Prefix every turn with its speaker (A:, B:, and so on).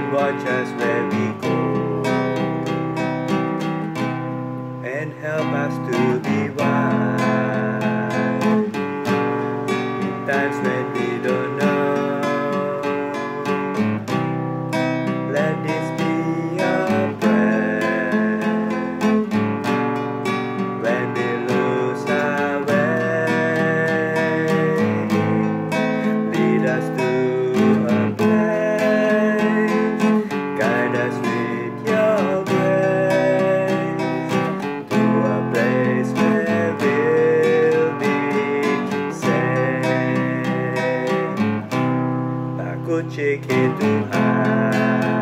A: watch us where we go, and help us to be wise in times when we don't know. Let this be our prayer when we lose our way. Lead us to a place, guide us with your grace, to a place where we'll be safe. Takut cek Tuhan.